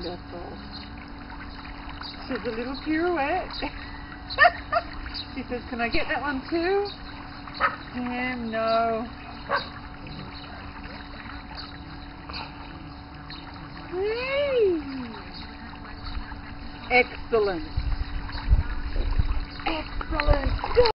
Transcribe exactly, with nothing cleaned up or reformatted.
wonderful. She's a little pirouette. She says, can I get that one too? Damn, no. Hey. Excellent. Excellent.